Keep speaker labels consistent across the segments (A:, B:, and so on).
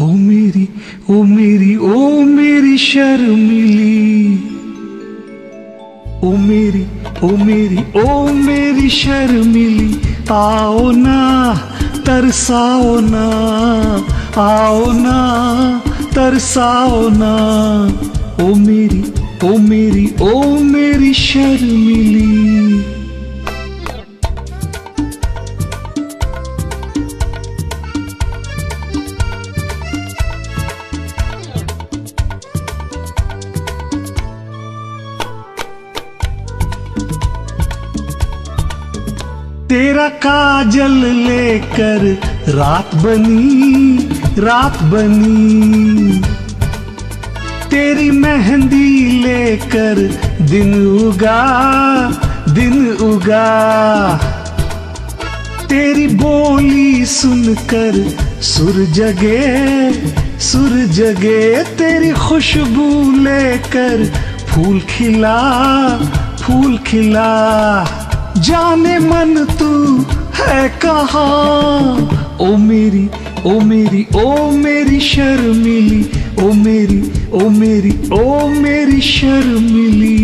A: ओ मेरी ओ मेरी ओ मेरी शर्मिली, ओ मेरी ओ मेरी ओ मेरी शर्मिली, आओ ना तरसाओ ना, आओ ना तरसाओ ना, ओ मेरी ओ मेरी ओ मेरी शर्मिली। तेरा काजल लेकर रात बनी, रात बनी, तेरी मेहंदी लेकर दिन उगा, दिन उगा, तेरी बोली सुनकर सुर जगे, सुर जगे, तेरी खुशबू लेकर फूल खिला, फूल खिला, जाने मन तू है कहाँ, ओ मेरी ओ मेरी ओ मेरी शर्मिली, ओ मेरी ओ मेरी ओ मेरी शर्मिली।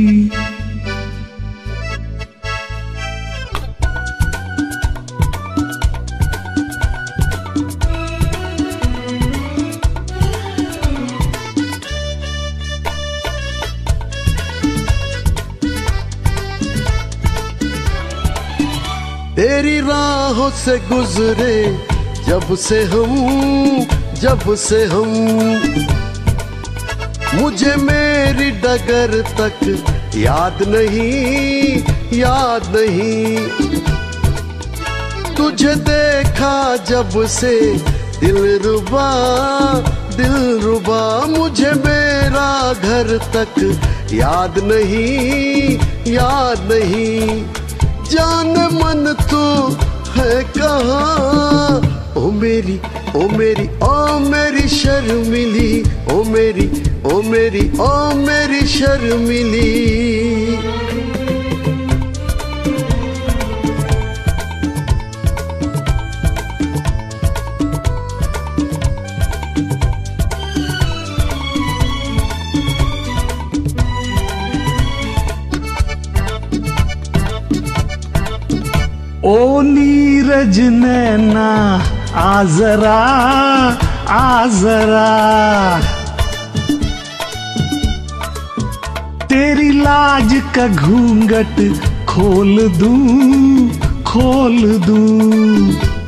B: तेरी राहों से गुजरे जब से हम, जब से हम, मुझे मेरी डगर तक याद नहीं, याद नहीं, तुझे देखा जब से दिलरुबा, दिलरुबा, मुझे मेरा घर तक याद नहीं, याद नहीं, जान मन तू है कहाँ, ओ मेरी ओ मेरी ओ मेरी शर्मिली, ओ मेरी ओ मेरी ओ मेरी शर्मिली।
A: ओ नीरज नैना आजरा, आजरा, तेरी लाज का घूंघट खोल दूं, खोल दूं,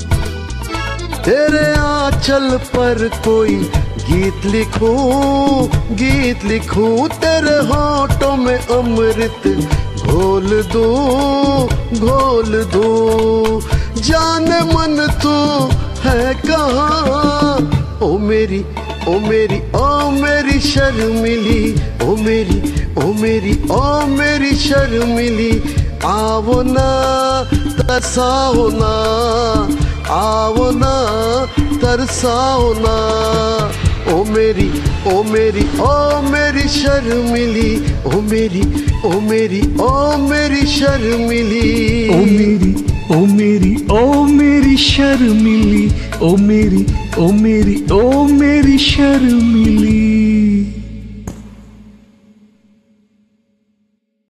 B: तेरे आंचल पर कोई गीत लिखूं, गीत लिखूं, तेरे होठों में अमृत घोल दूं, घोल दूं, जाने मन तू है कहाँ, ओ मेरी ओ मेरी ओ मेरी शर्मिली, ओ मेरी ओ मेरी ओ मेरी शर्मिली, आओ ना तरसाओ ना, आओ ना तरसाओ ना, ओ मेरी ओ मेरी ओ मेरी शर्मिली, ओ मेरी ओ मेरी ओ मेरी शर्मिली,
A: ओ मेरी ओ मेरी ओ मेरी शर्मिली, ओ मेरी ओ मेरी ओ मेरी शर्मिली।